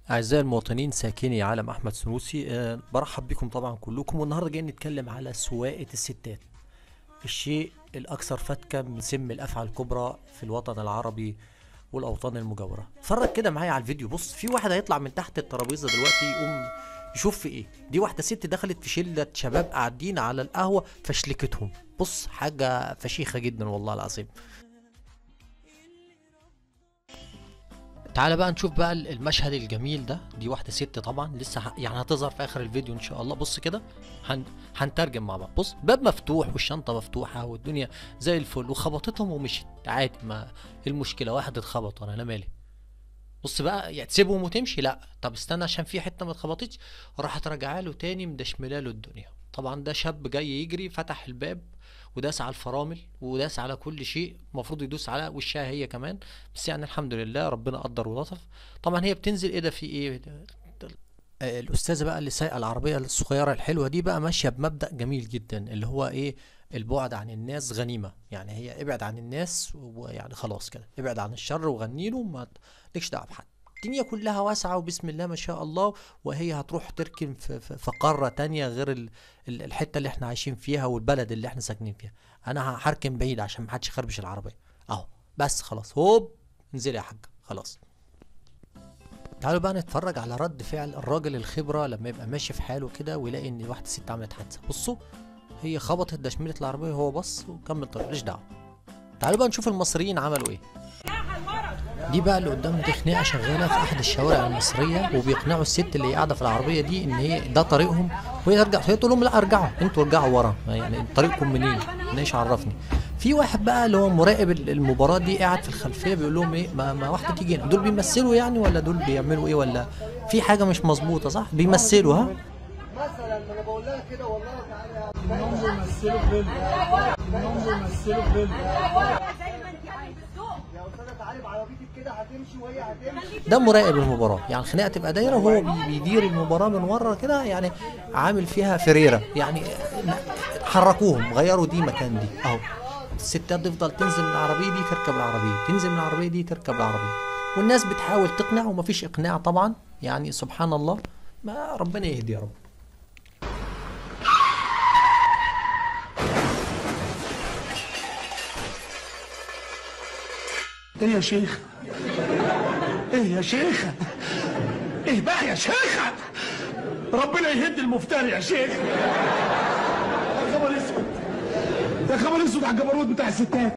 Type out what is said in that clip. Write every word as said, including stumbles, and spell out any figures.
أعزائي المواطنين ساكني عالم أحمد سنوسي، أه برحب بكم طبعا كلكم. والنهارده جايين نتكلم على سواقة الستات، الشيء الأكثر فتكا من سم الأفعى الكبرى في الوطن العربي والأوطان المجاورة. اتفرج كده معايا على الفيديو. بص، في واحد هيطلع من تحت الترابيزة دلوقتي يقوم يشوف في إيه. دي واحدة ست دخلت في شلة شباب قاعدين على القهوة فشلكتهم. بص، حاجة فشيخة جدا والله العظيم. تعالى بقى نشوف بقى المشهد الجميل ده. دي واحدة ست طبعا لسه ه... يعني هتظهر في اخر الفيديو ان شاء الله. بص كده، هن... هنترجم مع بعض. بص، باب مفتوح والشنطة مفتوحة والدنيا زي الفل، وخبطتهم ومشيت عادي. ما إيه المشكلة؟ واحد اتخبط وانا انا مالي. بص بقى، يا تسيبهم وتمشي؟ لا، طب استنى عشان في حتة ما اتخبطتش. راحت راجعه له تاني مدشمله له الدنيا. طبعا ده شاب جاي يجري، فتح الباب وداس على الفرامل وداس على كل شيء المفروض يدوس على وشها هي كمان. بس يعني الحمد لله ربنا قدر ولطف. طبعا هي بتنزل، ايه ده، في ايه ده؟ آه، الاستاذه بقى اللي سايقه العربيه الصغيره الحلوه دي بقى ماشيه بمبدأ جميل جدا، اللي هو ايه؟ البعد عن الناس غنيمه. يعني هي ابعد عن الناس، ويعني خلاص كده ابعد عن الشر وغني له، ما لكش دعوه بحد. الدنيا كلها واسعه وبسم الله ما شاء الله. وهي هتروح تركن في, في, في قاره تانية غير ال ال الحته اللي احنا عايشين فيها والبلد اللي احنا ساكنين فيها. انا هركن بعيد عشان ما حدش يخربش العربيه اهو. بس خلاص، هوب، انزلي يا حاجه خلاص. تعالوا بقى نتفرج على رد فعل الراجل الخبرة لما يبقى ماشي في حاله كده ويلاقي ان واحدة ست عملت حادثة. بصوا، هي خبطت دشملة العربية وهو بص وكمل طريق، ماليش دعوة. تعالوا بقى نشوف المصريين عملوا ايه. دي بقى اللي قدامنا دي خناقة شغالة في أحد الشوارع المصرية، وبيقنعوا الست اللي قاعدة في العربية دي إن هي ده طريقهم وهي ترجع. هي تقول لهم لا، ارجعوا انتوا، ارجعوا ورا، يعني طريقكم منين؟ ليش عرفني؟ في واحد بقى اللي هو مراقب المباراة دي قاعد في الخلفية بيقول لهم ايه، ما, ما واحدة تيجي هنا. دول بيمثلوا يعني ولا دول بيعملوا ايه؟ ولا في حاجة مش مظبوطة؟ صح، بيمثلوا. ها، مثلا ما انا بقول لها كده والله تعالى انهم بيمثلوا فيلم انهم بيمثلوا فيلم يا استاذه تعالي بعربيتك كده هتمشي وهي هتمشي. ده مراقب المباراة. يعني الخناقة تبقى دايرة وهو بي- بيدير المباراة من ورا كده، يعني عامل فيها فريرة. يعني حركوهم، غيروا دي مكان دي اهو. الستات تفضل تنزل من العربية دي تركب العربية، تنزل من العربية دي تركب العربية، والناس بتحاول تقنع ومفيش إقناع طبعا. يعني سبحان الله، ما ربنا يهدي يا رب. ايه يا شيخ؟ ايه يا شيخ؟ ايه بقى يا شيخ؟ ربنا يهد المفتري يا شيخ. يا خبر اسود، يا خبر اسود على الجبروت بتاع الستات.